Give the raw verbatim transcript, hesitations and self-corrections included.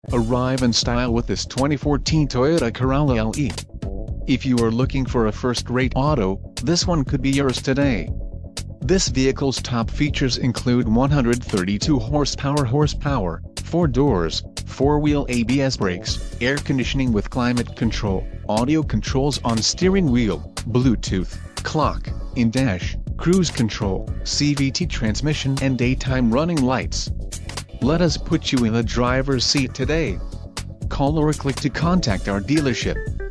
Arrive in style with this twenty fourteen Toyota Corolla L E. If you are looking for a first-rate auto, this one could be yours today. This vehicle's top features include one hundred thirty-two horsepower horsepower, four doors, four-wheel A B S brakes, air conditioning with climate control, audio controls on steering wheel, Bluetooth, clock, in-dash, cruise control, C V T transmission and daytime running lights. Let us put you in the driver's seat today. Call or click to contact our dealership.